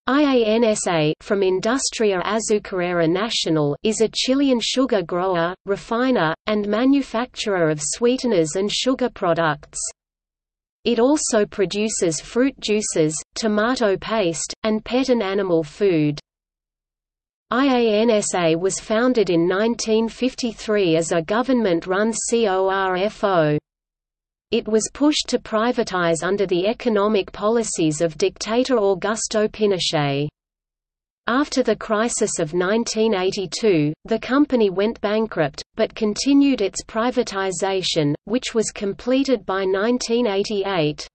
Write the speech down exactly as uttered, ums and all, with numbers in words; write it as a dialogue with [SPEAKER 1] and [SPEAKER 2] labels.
[SPEAKER 1] IANSA from Industria Azucarera Nacional is a Chilean sugar grower, refiner, and manufacturer of sweeteners and sugar products. It also produces fruit juices, tomato paste, and pet and animal food. IANSA was founded in nineteen fifty-three as a government-run corpo. It was pushed to privatize under the economic policies of dictator Augusto Pinochet. After the crisis of nineteen eighty-two, the company went bankrupt, but continued its privatization, which was completed by nineteen eighty-eight.